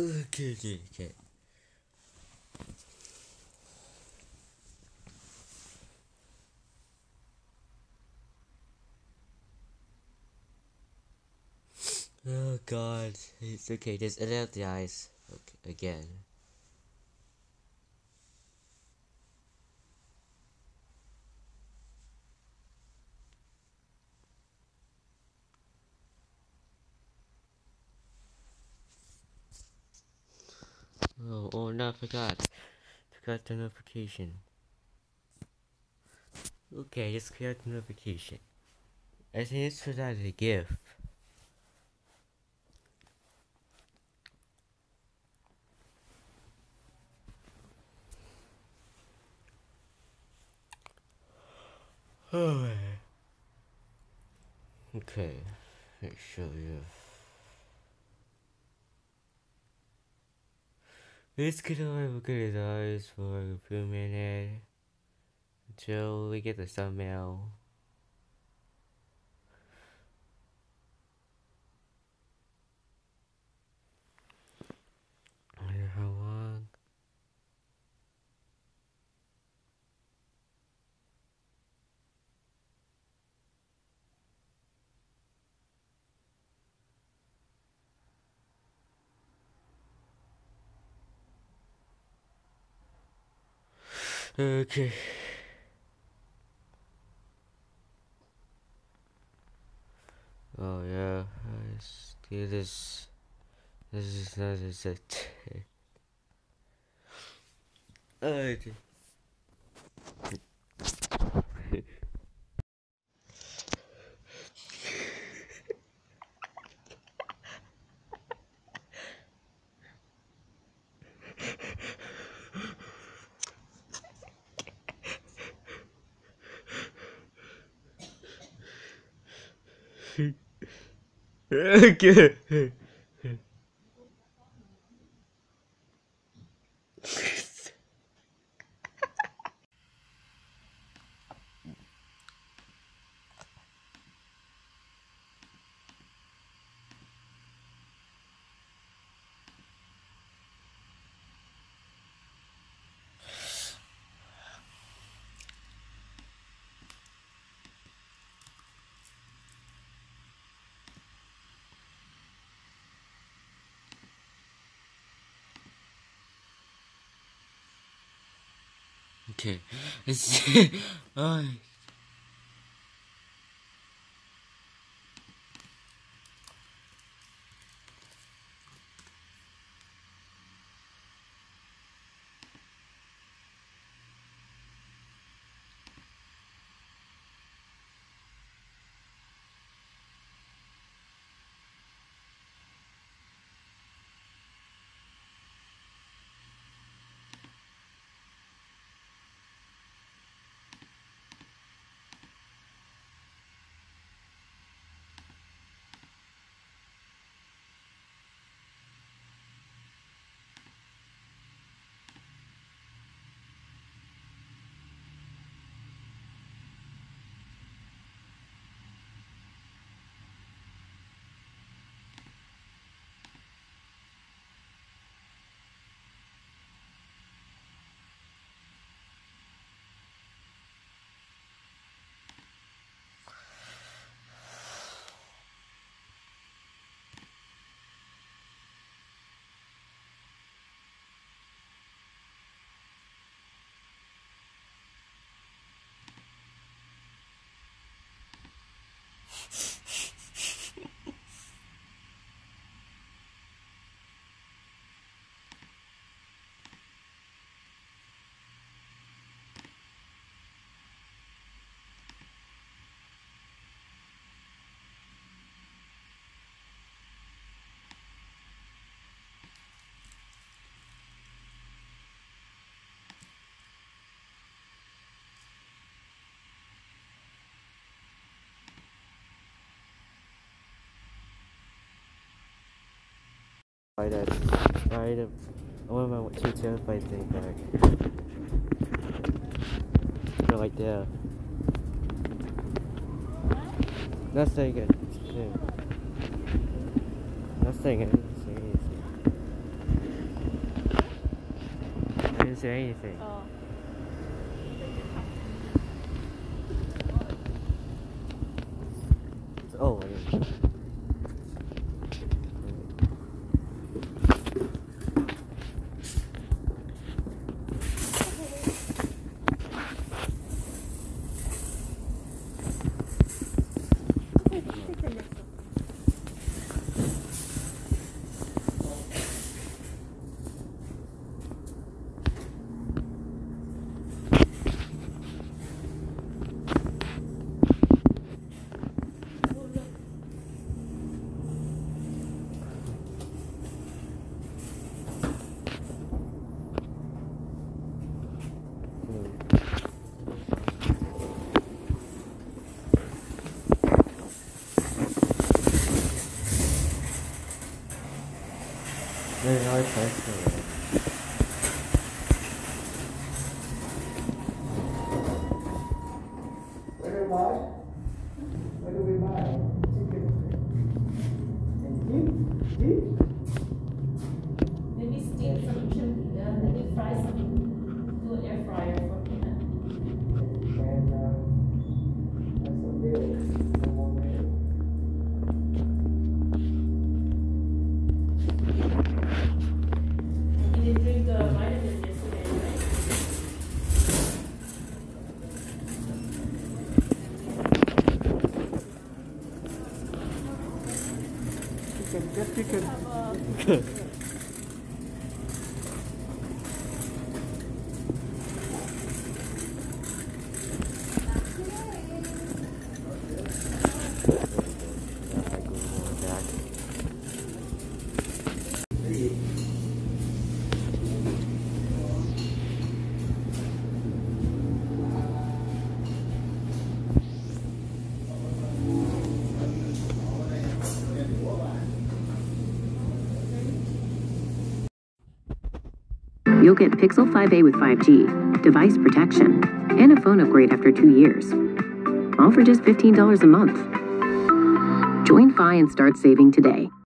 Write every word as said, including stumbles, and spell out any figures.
Okay, okay, okay. Oh god, it's okay. Just edit out the eyes. Okay, again. Oh, oh no, I forgot. Forgot the notification. Okay, just clear the notification. I think it's for that a gift. Oh, okay. Make sure you. Let's get away look at his eyes for a few minutes until we get the thumbnail. I wonder how long. Okay. Oh yeah, let's do this. This is not as it. Okay. Okay. Okay. Oh. Try that. Try to. I want my two terabyte thing back. Go like that. Nothing good. Shit. Nothing. Nothing easy. didn't say anything. Oh. Oh, I didn't. There's no place Where do we buy? Where do we buy? Chicken. And beef? Beef? Maybe steam some chili, uh, maybe fry some, do an air fryer for me. And uh, that's some milk. No more milk. You didn't drink the vitamins yesterday, right? Chicken, just chicken. You'll get Pixel five A with five G, device protection, and a phone upgrade after two years. All for just fifteen dollars a month. Join Fi and start saving today.